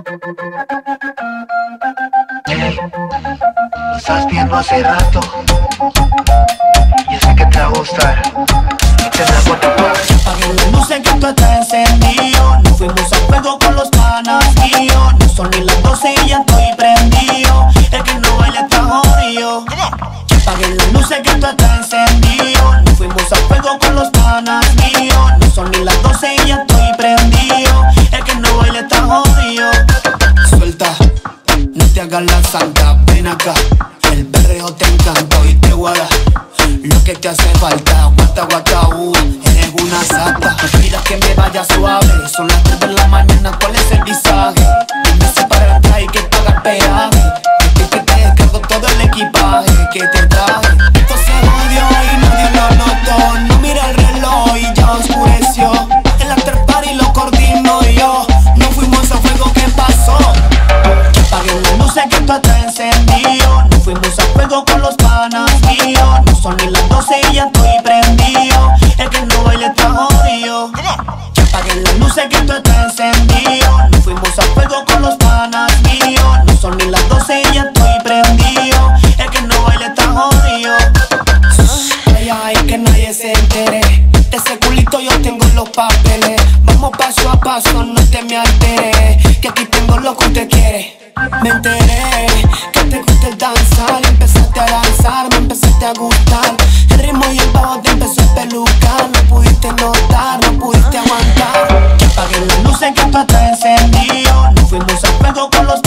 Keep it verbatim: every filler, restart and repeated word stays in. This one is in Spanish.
Lo estás viendo hace rato, yo sé que te va a gustar y te da por tapar. Apagué las luces que tú estás encendido. Nos fuimos a fuego con los panas míos. No son ni las doce y ya estoy prendido. El que no baila está jodido. Apagué las luces que tú estás encendido. Nos fuimos a fuego con los panas míos. No son ni las doce y ya estoy prendido. El que no baila está jodido. Suelta, no te hagas la santa, ven acá. El perreo te encanta y te guarda lo que te hace falta. Guata, guata, uh, eres una sata. No pidas que me vaya suave. Son las tres de la mañana, ¿cuál es el visaje? Dime si para atrás hay que pagar peaje. Es que te descargo todo el equipaje que te traje. Esto se jodió y nadie lo notó. No mira el reloj y ya oscureció. El after party lo coordino yo. No fuimos a fuego, ¿qué pasó? Apagué las luces que tú estás encendido. Nos fuimos a fuego con los panas míos. No son ni las doce y ya estoy prendido. El que no baila está jodido. Apagué las luces que tú estás encendido. Nos fuimos a fuego con los panas míos. No son ni las doce y ya estoy prendido. El que no baila está jodido. Ay, ay, que nadie se entere. De ese culito yo tengo los papeles. Vamos paso a paso, no te me alteres. Que aquí tengo lo que usted quiere. Me enteré que te gusta el danzar. Empezaste a danzar, me empezaste a gustar. El ritmo y el bajo te empezó a pelucar. No pudiste notar, no pudiste aguantar. Apagué las luces que tú estás encendido. Nos fuimos a fuego con los